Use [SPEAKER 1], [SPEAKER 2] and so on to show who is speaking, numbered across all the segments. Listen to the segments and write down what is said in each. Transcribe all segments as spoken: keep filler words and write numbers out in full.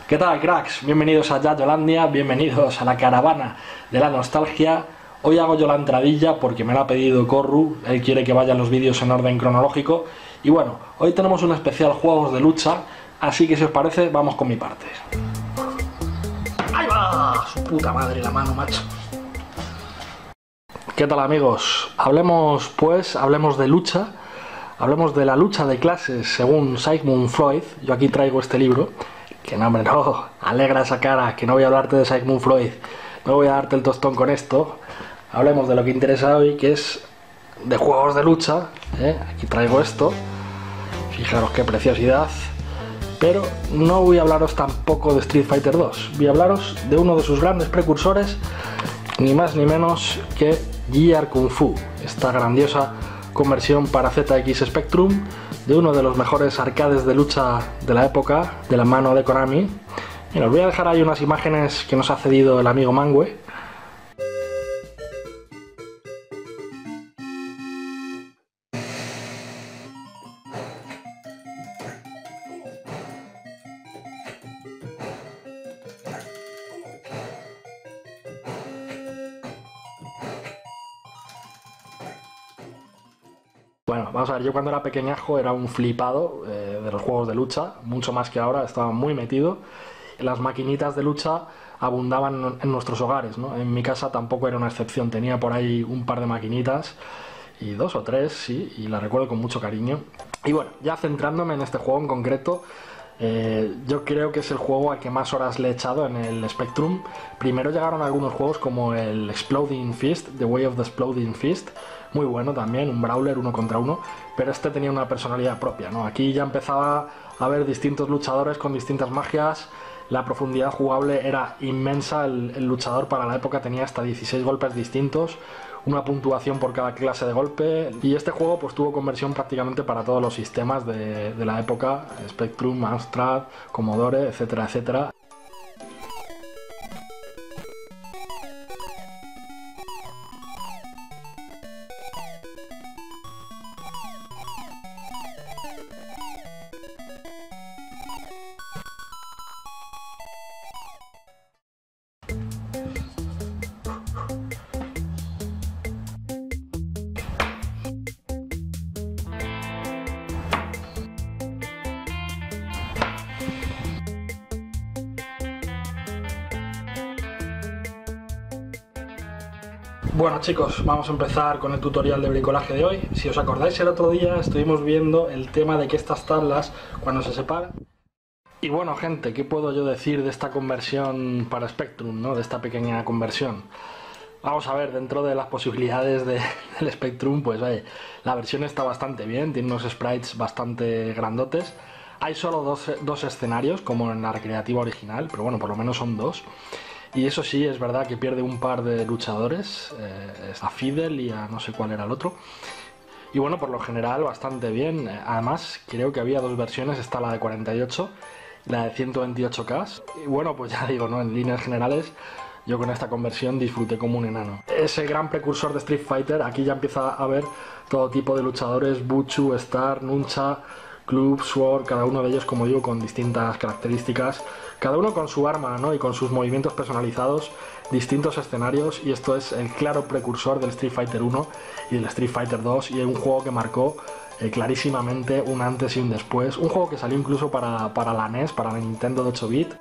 [SPEAKER 1] ¿Qué tal, cracks? Bienvenidos a Yayolandia, bienvenidos a la caravana de la nostalgia. Hoy hago yo la entradilla porque me la ha pedido Corru, él quiere que vayan los vídeos en orden cronológico. Y bueno, hoy tenemos un especial juegos de lucha, así que si os parece, vamos con mi parte. ¡Ahí va! Su puta madre la mano, macho. ¿Qué tal, amigos? Hablemos, pues, hablemos de lucha. Hablemos de la lucha de clases según Sigmund Freud. Yo aquí traigo este libro. Que no, hombre, no. Alegra esa cara, que no voy a hablarte de Sigmund Freud. No voy a darte el tostón con esto. Hablemos de lo que interesa hoy, que es de juegos de lucha. ¿eh? Aquí traigo esto. Fijaros qué preciosidad. Pero no voy a hablaros tampoco de Street Fighter dos. Voy a hablaros de uno de sus grandes precursores, ni más ni menos que G R Kung Fu. Esta grandiosa conversión para Z X Spectrum de uno de los mejores arcades de lucha de la época, de la mano de Konami. Y os voy a dejar ahí unas imágenes que nos ha cedido el amigo Mangue. Bueno, vamos a ver, yo cuando era pequeñajo era un flipado eh, de los juegos de lucha, mucho más que ahora, estaba muy metido. Las maquinitas de lucha abundaban en nuestros hogares, ¿no? En mi casa tampoco era una excepción, tenía por ahí un par de maquinitas, y dos o tres, sí, y las recuerdo con mucho cariño. Y bueno, ya centrándome en este juego en concreto, eh, yo creo que es el juego al que más horas le he echado en el Spectrum. Primero llegaron algunos juegos como el Exploding Fist, The Way of the Exploding Fist, muy bueno también, un brawler uno contra uno, pero este tenía una personalidad propia, ¿no? Aquí ya empezaba a haber distintos luchadores con distintas magias, la profundidad jugable era inmensa, el, el luchador para la época tenía hasta dieciséis golpes distintos, una puntuación por cada clase de golpe, y este juego pues tuvo conversión prácticamente para todos los sistemas de, de la época, Spectrum, Amstrad, Commodore, etcétera, etcétera. Bueno, chicos, vamos a empezar con el tutorial de bricolaje de hoy. Si os acordáis, el otro día estuvimos viendo el tema de que estas tablas, cuando se separan... Y bueno, gente, ¿qué puedo yo decir de esta conversión para Spectrum, ¿no? De esta pequeña conversión? Vamos a ver, dentro de las posibilidades de, del Spectrum, pues oye, la versión está bastante bien, tiene unos sprites bastante grandotes. Hay solo dos, dos escenarios, como en la recreativa original, pero bueno, por lo menos son dos. Y eso sí, es verdad que pierde un par de luchadores, eh, a Fidel y a no sé cuál era el otro. Y bueno, por lo general bastante bien. Además, creo que había dos versiones, está la de cuarenta y ocho y la de ciento veintiocho K. Y bueno, pues ya digo, ¿no? En líneas generales, yo con esta conversión disfruté como un enano. Ese gran precursor de Street Fighter, aquí ya empieza a haber todo tipo de luchadores, Buchu, Star, Nuncha, Club, Sword, cada uno de ellos, como digo, con distintas características, cada uno con su arma, ¿no? Y con sus movimientos personalizados, distintos escenarios, y esto es el claro precursor del Street Fighter uno y del Street Fighter dos, y es un juego que marcó eh, clarísimamente un antes y un después, un juego que salió incluso para, para la N E S, para la Nintendo de ocho bit.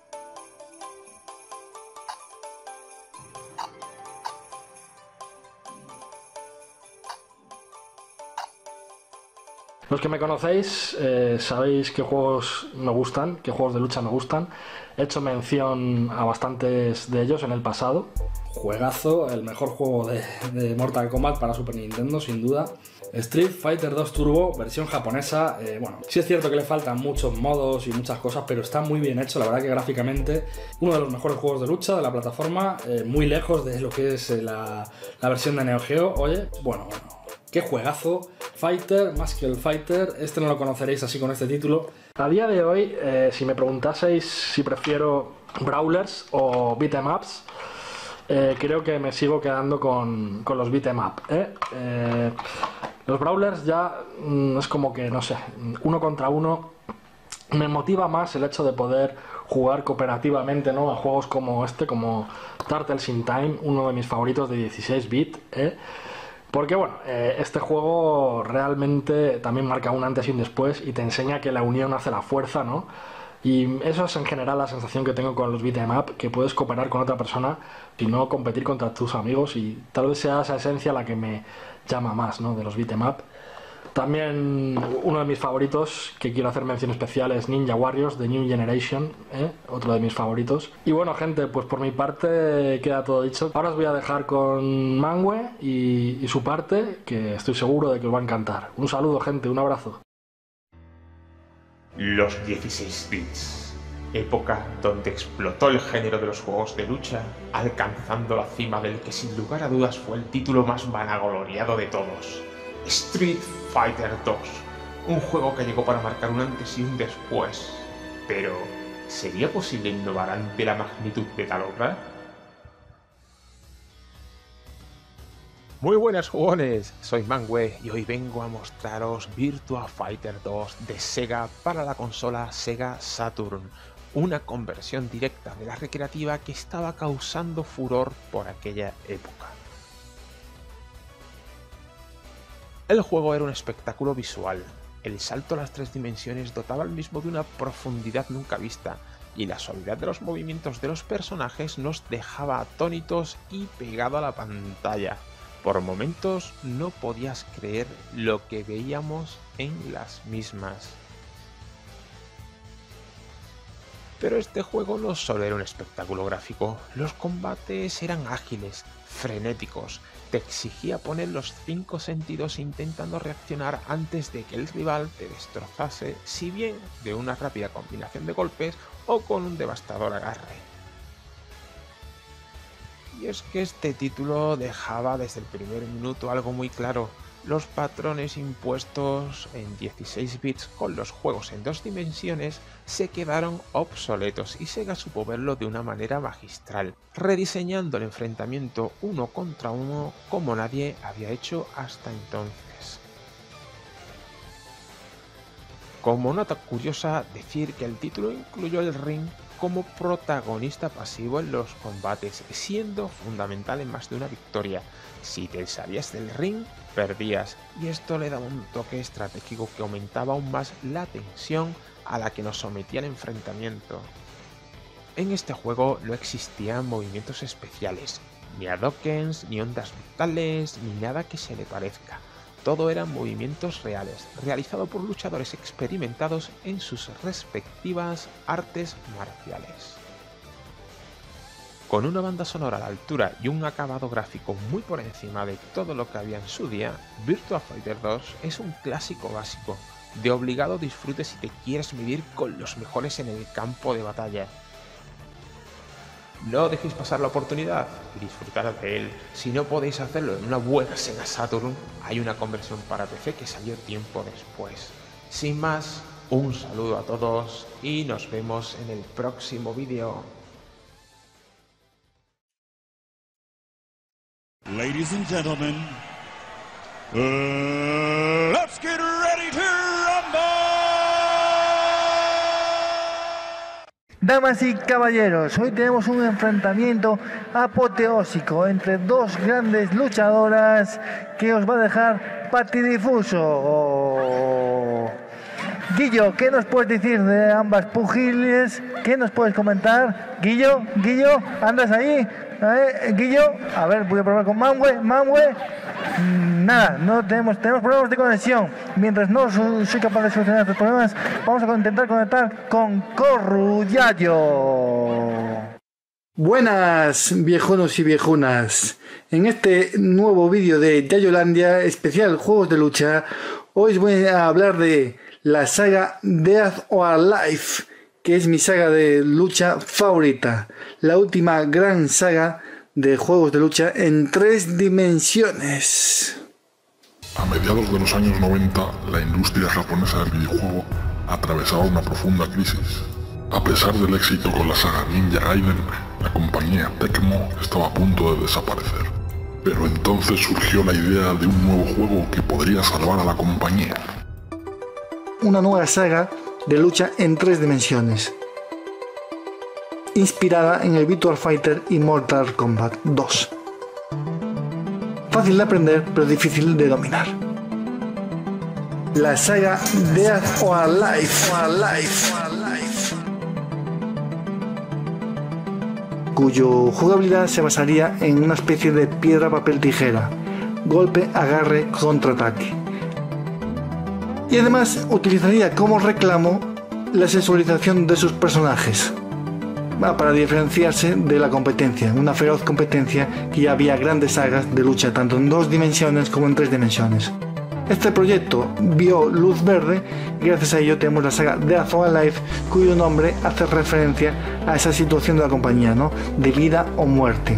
[SPEAKER 1] Los que me conocéis eh, sabéis qué juegos me gustan, qué juegos de lucha me gustan. He hecho mención a bastantes de ellos en el pasado. Juegazo, el mejor juego de, de Mortal Kombat para Super Nintendo, sin duda. Street Fighter dos Turbo, versión japonesa. Eh, bueno, sí es cierto que le faltan muchos modos y muchas cosas, pero está muy bien hecho. La verdad que gráficamente uno de los mejores juegos de lucha de la plataforma, eh, muy lejos de lo que es la, la versión de Neo Geo. Oye, bueno, bueno, qué juegazo. Fighter, más que el Fighter, este no lo conoceréis así con este título. A día de hoy, eh, si me preguntaseis si prefiero brawlers o beat'em ups, eh, creo que me sigo quedando con, con los beat'em up. ¿eh? Eh, los brawlers ya mm, es como que, no sé, uno contra uno me motiva más el hecho de poder jugar cooperativamente, ¿no?, a juegos como este, como Turtles in Time, uno de mis favoritos de dieciséis bits, ¿eh? Porque bueno, eh, este juego realmente también marca un antes y un después y te enseña que la unión hace la fuerza, ¿no? Y eso es en general la sensación que tengo con los beat'em up, que puedes cooperar con otra persona y no competir contra tus amigos, y tal vez sea esa esencia la que me llama más, ¿no?, de los beat'em up. También uno de mis favoritos, que quiero hacer mención especial, es Ninja Warriors The New Generation, ¿eh? Otro de mis favoritos. Y bueno, gente, pues por mi parte queda todo dicho. Ahora os voy a dejar con Mangue y, y su parte, que estoy seguro de que os va a encantar. Un saludo, gente, un abrazo.
[SPEAKER 2] Los dieciséis bits, época donde explotó el género de los juegos de lucha, alcanzando la cima del que sin lugar a dudas fue el título más vanagloriado de todos. Street Fighter dos, un juego que llegó para marcar un antes y un después. Pero, ¿sería posible innovar ante la magnitud de tal obra? Muy buenas jugones, soy Mangue y hoy vengo a mostraros Virtua Fighter dos de Sega para la consola Sega Saturn, una conversión directa de la recreativa que estaba causando furor por aquella época. El juego era un espectáculo visual. El salto a las tres dimensiones dotaba al mismo de una profundidad nunca vista, y la suavidad de los movimientos de los personajes nos dejaba atónitos y pegado a la pantalla. Por momentos no podías creer lo que veíamos en las mismas. Pero este juego no solo era un espectáculo gráfico, los combates eran ágiles, frenéticos, te exigía poner los cinco sentidos intentando reaccionar antes de que el rival te destrozase, si bien de una rápida combinación de golpes o con un devastador agarre. Y es que este título dejaba desde el primer minuto algo muy claro: los patrones impuestos en dieciséis bits con los juegos en dos dimensiones se quedaron obsoletos y Sega supo verlo de una manera magistral, rediseñando el enfrentamiento uno contra uno como nadie había hecho hasta entonces. Como nota curiosa, decir que el título incluyó el ring como protagonista pasivo en los combates, siendo fundamental en más de una victoria. Si te salías del ring, perdías, y esto le daba un toque estratégico que aumentaba aún más la tensión a la que nos sometía el enfrentamiento. En este juego no existían movimientos especiales, ni hadokens, ni ondas vitales, ni nada que se le parezca. Todo eran movimientos reales, realizados por luchadores experimentados en sus respectivas artes marciales. Con una banda sonora a la altura y un acabado gráfico muy por encima de todo lo que había en su día, Virtua Fighter dos es un clásico básico, de obligado disfrute si te quieres medir con los mejores en el campo de batalla. No dejéis pasar la oportunidad y disfrutar de él. Si no podéis hacerlo en una buena Sega Saturn, hay una conversión para P C que salió tiempo después. Sin más, un saludo a todos y nos vemos en el próximo vídeo.
[SPEAKER 3] Ladies and gentlemen, uh, let's get ready to rumble!
[SPEAKER 4] Damas y caballeros, hoy tenemos un enfrentamiento apoteósico entre dos grandes luchadoras que os va a dejar patidifuso. Oh. Guillo, ¿qué nos puedes decir de ambas pugiles? ¿Qué nos puedes comentar? Guillo, Guillo, ¿andas ahí? ¿Eh? Guillo, a ver, voy a probar con Mangue, Mangue. Nada, no tenemos, tenemos problemas de conexión. Mientras no soy, soy capaz de solucionar estos problemas, vamos a intentar conectar con Corruyayo. Buenas, viejunos y viejunas. En este nuevo vídeo de Yayolandia, especial Juegos de Lucha, hoy os voy a hablar de la saga Death or Alive, que es mi saga de lucha favorita, la última gran saga de juegos de lucha en tres dimensiones.
[SPEAKER 5] A mediados de los años noventa, la industria japonesa del videojuego atravesaba una profunda crisis. A pesar del éxito con la saga Ninja Gaiden, la compañía Tecmo estaba a punto de desaparecer. Pero entonces surgió la idea de un nuevo juego que podría salvar a la compañía.
[SPEAKER 4] Una nueva saga de lucha en tres dimensiones, inspirada en el Virtua Fighter y Mortal Kombat dos. Fácil de aprender, pero difícil de dominar. La saga Dead or Alive, cuyo jugabilidad se basaría en una especie de piedra, papel, tijera, golpe, agarre, contraataque. Y además utilizaría como reclamo la sexualización de sus personajes, para diferenciarse de la competencia, una feroz competencia que ya había grandes sagas de lucha tanto en dos dimensiones como en tres dimensiones. Este proyecto vio luz verde y gracias a ello tenemos la saga Dead or Alive, cuyo nombre hace referencia a esa situación de la compañía, ¿no?, de vida o muerte.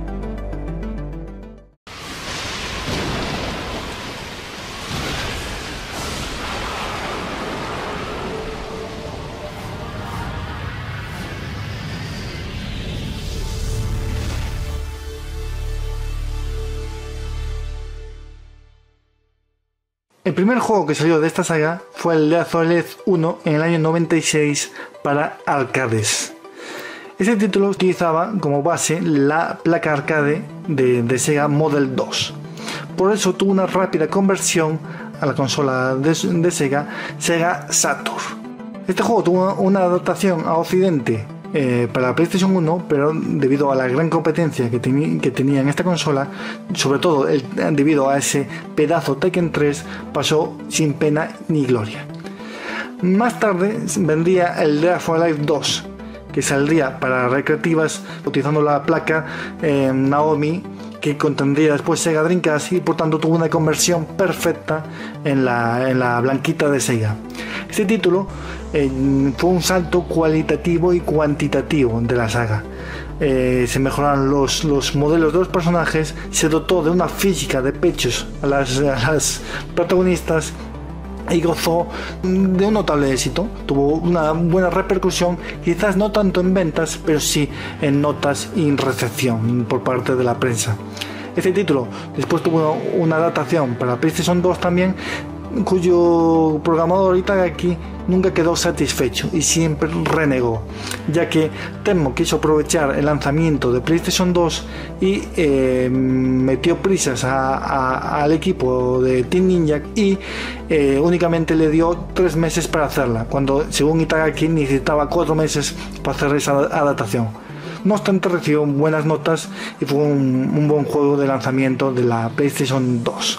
[SPEAKER 4] El primer juego que salió de esta saga fue el Dead or Alive uno en el año noventa y seis para arcades. Este título utilizaba como base la placa arcade de, de Sega Model dos. Por eso tuvo una rápida conversión a la consola de, de Sega, Sega Saturn. Este juego tuvo una adaptación a Occidente Eh, para la PlayStation uno, pero debido a la gran competencia que, teni que tenía en esta consola, sobre todo el, debido a ese pedazo Tekken tres, pasó sin pena ni gloria. Más tarde vendría el Dead or Alive dos, que saldría para recreativas utilizando la placa eh, Naomi, que contendría después Sega Dreamcast, y por tanto tuvo una conversión perfecta en la, en la blanquita de Sega. Este título eh, fue un salto cualitativo y cuantitativo de la saga. Eh, se mejoraron los, los modelos de los personajes, se dotó de una física de pechos a las, a las protagonistas y gozó de un notable éxito. Tuvo una buena repercusión, quizás no tanto en ventas, pero sí en notas y en recepción por parte de la prensa. Este título después tuvo una adaptación para PlayStation dos también, cuyo programador Itagaki nunca quedó satisfecho y siempre renegó, ya que Tecmo quiso aprovechar el lanzamiento de PlayStation dos y eh, metió prisas a, a, al equipo de Team Ninja y eh, únicamente le dio tres meses para hacerla, cuando según Itagaki necesitaba cuatro meses para hacer esa adaptación. No obstante, recibió buenas notas y fue un, un buen juego de lanzamiento de la PlayStation dos.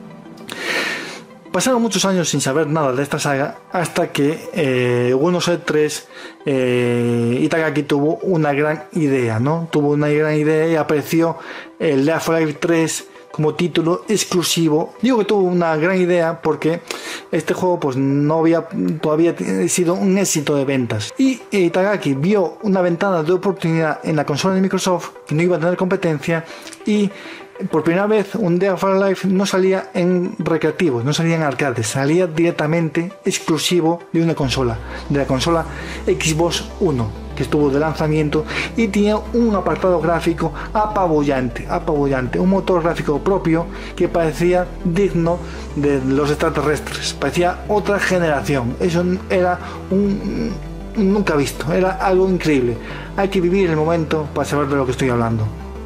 [SPEAKER 4] Pasaron muchos años sin saber nada de esta saga hasta que eh, Buenos Aires tres eh, Itagaki tuvo una gran idea, ¿no? Tuvo una gran idea y apareció el Dead or Alive tres como título exclusivo. Digo que tuvo una gran idea porque este juego pues no había todavía sido un éxito de ventas y Itagaki vio una ventana de oportunidad en la consola de Microsoft que no iba a tener competencia y por primera vez un Dead or Alive no salía en recreativos, no salía en arcades, salía directamente exclusivo de una consola, de la consola Xbox One, que estuvo de lanzamiento y tenía un apartado gráfico apabullante, apabullante, un motor gráfico propio que parecía digno de los extraterrestres, parecía otra generación. Eso era un nunca visto, era algo increíble. Hay que vivir el momento para saber de lo que estoy hablando.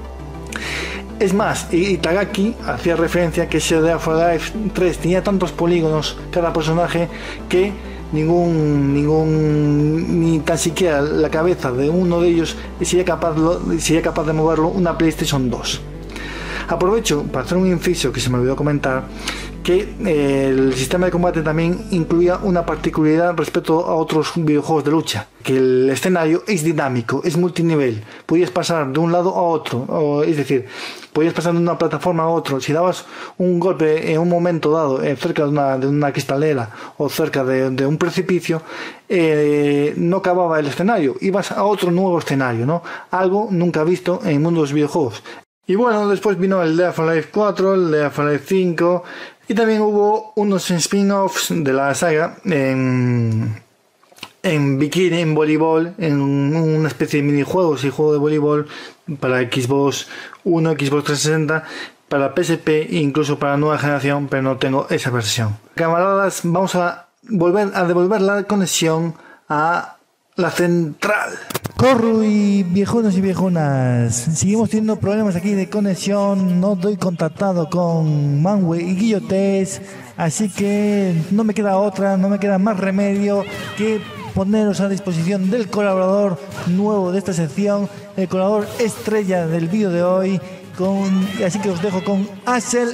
[SPEAKER 4] Es más, Itagaki hacía referencia que ese Dead or Alive tres tenía tantos polígonos cada personaje que ningún, ningún ni tan siquiera la cabeza de uno de ellos sería capaz, sería capaz de moverlo una PlayStation dos. Aprovecho para hacer un inciso que se me olvidó comentar, que eh, el sistema de combate también incluía una particularidad respecto a otros videojuegos de lucha, que el escenario es dinámico, es multinivel, podías pasar de un lado a otro, o, es decir, podías pasar de una plataforma a otra. Si dabas un golpe en un momento dado eh, cerca de una, de una cristalera o cerca de, de un precipicio, eh, no acababa el escenario, ibas a otro nuevo escenario, ¿no? Algo nunca visto en el mundo de los videojuegos. Y bueno, después vino el Dead or Alive cuatro, el Dead or Alive cinco, y también hubo unos spin-offs de la saga en, en bikini, en voleibol, en una especie de minijuegos y juego de voleibol para Xbox One, Xbox trescientos sesenta, para P S P e incluso para nueva generación, pero no tengo esa versión. Camaradas, vamos a volver a devolver la conexión a la central. Corru y viejunos y viejunas, seguimos teniendo problemas aquí de conexión. No doy contactado con Manwe y Guillotés, así que no me queda otra, no me queda más remedio que poneros a disposición del colaborador nuevo de esta sección, el colaborador estrella del vídeo de hoy, con, así que os dejo con Axel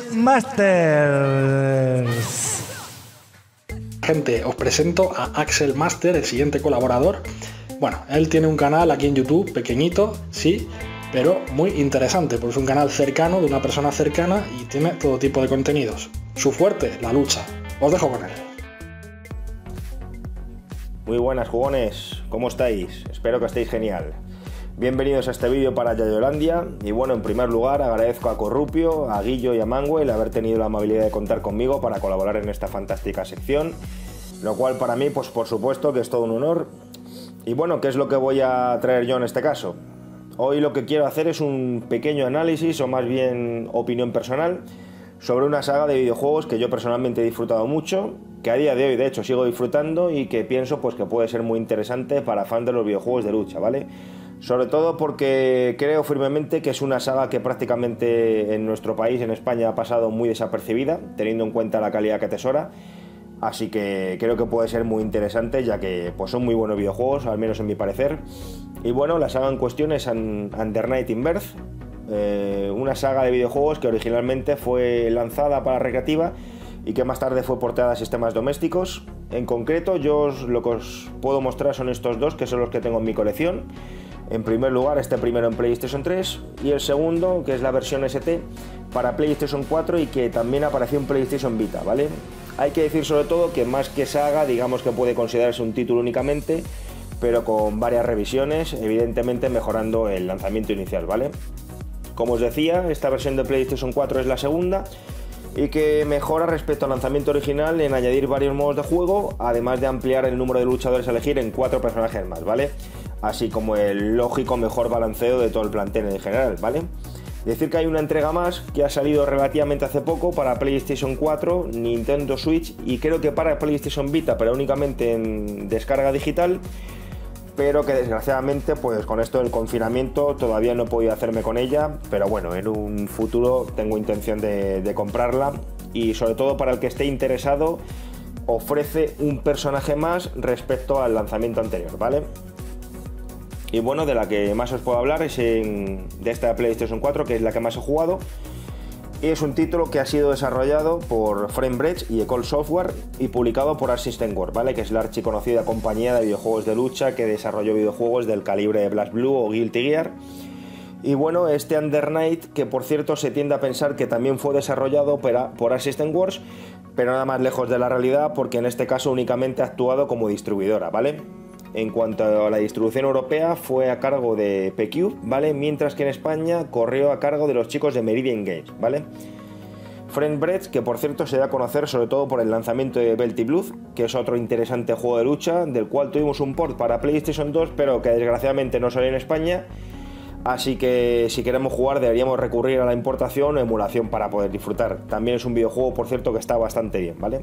[SPEAKER 4] Masters.
[SPEAKER 1] Gente, os presento a Axel Master, el siguiente colaborador. Bueno, él tiene un canal aquí en YouTube, pequeñito, sí, pero muy interesante, porque es un canal cercano, de una persona cercana, y tiene todo tipo de contenidos. Su fuerte, la lucha. Os dejo con él.
[SPEAKER 6] Muy buenas, jugones, ¿cómo estáis? Espero que estéis genial. Bienvenidos a este vídeo para Yayolandia. Y bueno, en primer lugar agradezco a Corrupio, a Guillo y a Manwe el haber tenido la amabilidad de contar conmigo para colaborar en esta fantástica sección, lo cual para mí, pues por supuesto que es todo un honor. Y bueno, ¿qué es lo que voy a traer yo en este caso? Hoy lo que quiero hacer es un pequeño análisis, o más bien opinión personal, sobre una saga de videojuegos que yo personalmente he disfrutado mucho, que a día de hoy de hecho sigo disfrutando y que pienso pues que puede ser muy interesante para fans de los videojuegos de lucha, ¿vale? Sobre todo porque creo firmemente que es una saga que prácticamente en nuestro país, en España, ha pasado muy desapercibida, teniendo en cuenta la calidad que atesora. Así que creo que puede ser muy interesante, ya que pues, son muy buenos videojuegos, al menos en mi parecer. Y bueno, la saga en cuestión es Under Night in-Birth, eh, una saga de videojuegos que originalmente fue lanzada para recreativa y que más tarde fue portada a sistemas domésticos. En concreto, yo os, lo que os puedo mostrar son estos dos, que son los que tengo en mi colección. En primer lugar, este primero en PlayStation tres y el segundo, que es la versión S T para PlayStation cuatro y que también apareció en PlayStation Vita, ¿vale? Hay que decir sobre todo que más que saga, digamos que puede considerarse un título únicamente, pero con varias revisiones, evidentemente mejorando el lanzamiento inicial, ¿vale? Como os decía, esta versión de PlayStation cuatro es la segunda y que mejora respecto al lanzamiento original en añadir varios modos de juego, además de ampliar el número de luchadores a elegir en cuatro personajes más, ¿vale? Así como el lógico mejor balanceo de todo el plantel en general, ¿vale? Decir que hay una entrega más que ha salido relativamente hace poco para PlayStation cuatro, Nintendo Switch y creo que para PlayStation Vita, pero únicamente en descarga digital, pero que desgraciadamente pues con esto del confinamiento todavía no he podido hacerme con ella, pero bueno, en un futuro tengo intención de, de comprarla y sobre todo para el que esté interesado ofrece un personaje más respecto al lanzamiento anterior, ¿vale? Y bueno, de la que más os puedo hablar es en, de esta PlayStation cuatro, que es la que más he jugado. Y es un título que ha sido desarrollado por Framebridge y Ecole Software y publicado por Arc System Works, ¿vale? Que es la archiconocida compañía de videojuegos de lucha que desarrolló videojuegos del calibre de BlazBlue o Guilty Gear. Y bueno, este Under Night, que por cierto se tiende a pensar que también fue desarrollado por Arc System Works, pero nada más lejos de la realidad, porque en este caso únicamente ha actuado como distribuidora, ¿vale? En cuanto a la distribución europea, fue a cargo de P Q, ¿vale? Mientras que en España corrió a cargo de los chicos de Meridian Games, ¿vale? Framebridge, que por cierto se da a conocer sobre todo por el lanzamiento de Belty Blood, que es otro interesante juego de lucha, del cual tuvimos un port para PlayStation dos, pero que desgraciadamente no salió en España. Así que si queremos jugar deberíamos recurrir a la importación o emulación para poder disfrutar. También es un videojuego, por cierto, que está bastante bien, ¿vale?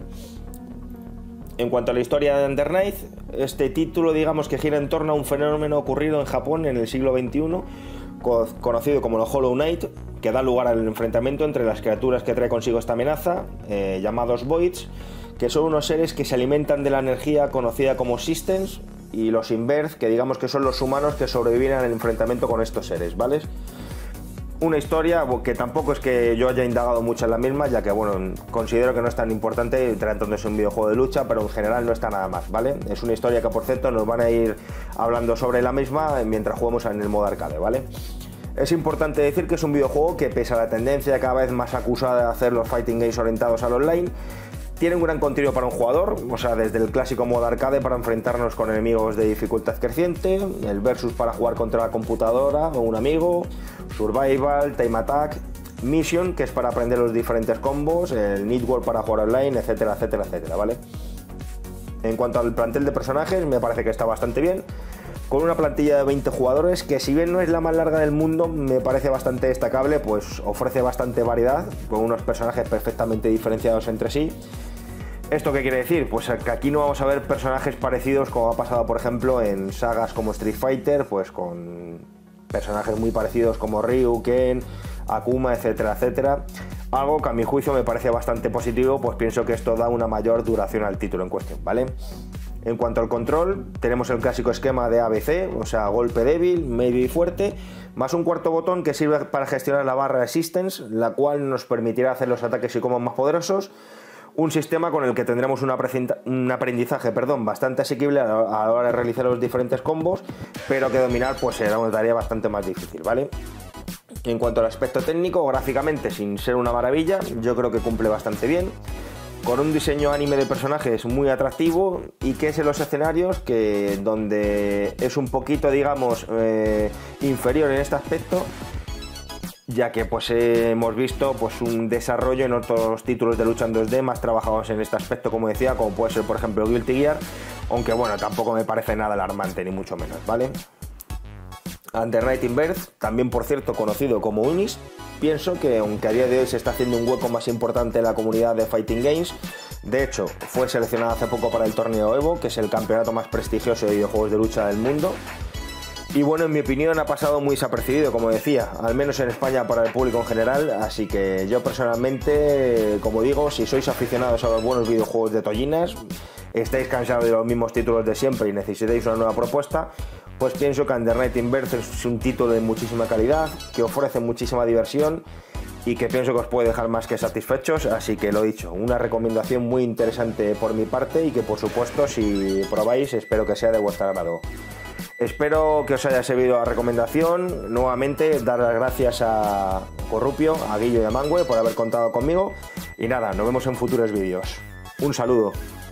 [SPEAKER 6] En cuanto a la historia de Under Night, este título digamos que gira en torno a un fenómeno ocurrido en Japón en el siglo veintiuno, conocido como el Hollow Knight, que da lugar al enfrentamiento entre las criaturas que trae consigo esta amenaza, eh, llamados Voids, que son unos seres que se alimentan de la energía conocida como Systems, y los In-Birth, que digamos que son los humanos que sobreviven al enfrentamiento con estos seres, ¿vale? Una historia que tampoco es que yo haya indagado mucho en la misma, ya que bueno, considero que no es tan importante tratándose de un videojuego de lucha, pero en general no está nada más, ¿vale? Es una historia que por cierto nos van a ir hablando sobre la misma mientras jugamos en el modo arcade, ¿vale? Es importante decir que es un videojuego que, pese a la tendencia cada vez más acusada de hacer los fighting games orientados al online, tiene un gran contenido para un jugador, o sea, desde el clásico modo arcade para enfrentarnos con enemigos de dificultad creciente, el versus para jugar contra la computadora o un amigo, survival, time attack, mission, que es para aprender los diferentes combos, el network para jugar online, etcétera, etcétera, etcétera, ¿vale? En cuanto al plantel de personajes, me parece que está bastante bien, con una plantilla de veinte jugadores que, si bien no es la más larga del mundo, me parece bastante destacable, pues ofrece bastante variedad, con unos personajes perfectamente diferenciados entre sí. ¿Esto qué quiere decir? Pues que aquí no vamos a ver personajes parecidos como ha pasado, por ejemplo, en sagas como Street Fighter, pues con personajes muy parecidos como Ryu, Ken, Akuma, etcétera, etcétera. Algo que a mi juicio me parece bastante positivo, pues pienso que esto da una mayor duración al título en cuestión, ¿vale? En cuanto al control, tenemos el clásico esquema de A B C, o sea, golpe débil, medio y fuerte, más un cuarto botón que sirve para gestionar la barra Resistance, la cual nos permitirá hacer los ataques y combos más poderosos. Un sistema con el que tendremos un aprendizaje perdón, bastante asequible a la hora de realizar los diferentes combos, pero que dominar pues será una tarea bastante más difícil, ¿vale? En cuanto al aspecto técnico, gráficamente, sin ser una maravilla, yo creo que cumple bastante bien, con un diseño anime de personajes muy atractivo y que es en los escenarios que donde es un poquito, digamos, eh, inferior en este aspecto, ya que pues hemos visto pues un desarrollo en otros títulos de lucha en dos D más trabajados en este aspecto, como decía, como puede ser por ejemplo Guilty Gear, aunque bueno, tampoco me parece nada alarmante ni mucho menos, ¿vale? Under Night in Birth, también por cierto conocido como Unis, pienso que aunque a día de hoy se está haciendo un hueco más importante en la comunidad de Fighting Games, de hecho fue seleccionado hace poco para el torneo Evo, que es el campeonato más prestigioso de videojuegos de lucha del mundo. Y bueno, en mi opinión ha pasado muy desapercibido, como decía, al menos en España para el público en general, así que yo personalmente, como digo, si sois aficionados a los buenos videojuegos de tollinas, estáis cansados de los mismos títulos de siempre y necesitáis una nueva propuesta, pues pienso que Under Night in Birth es un título de muchísima calidad, que ofrece muchísima diversión y que pienso que os puede dejar más que satisfechos, así que lo dicho, una recomendación muy interesante por mi parte y que por supuesto si probáis espero que sea de vuestro agrado. Espero que os haya servido la recomendación. Nuevamente, dar las gracias a Corrupio, a Guillo y a Mangue por haber contado conmigo. Y nada, nos vemos en futuros vídeos. Un saludo.